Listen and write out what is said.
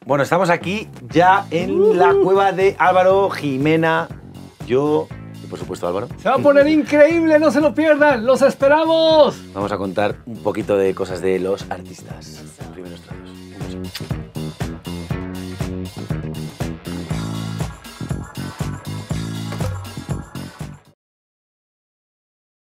Bueno, estamos aquí ya en la cueva de Álvaro, Jimena, yo y por supuesto Álvaro. Se va a poner increíble, no se lo pierdan, los esperamos. Vamos a contar un poquito de cosas de los artistas. Primeros tratos.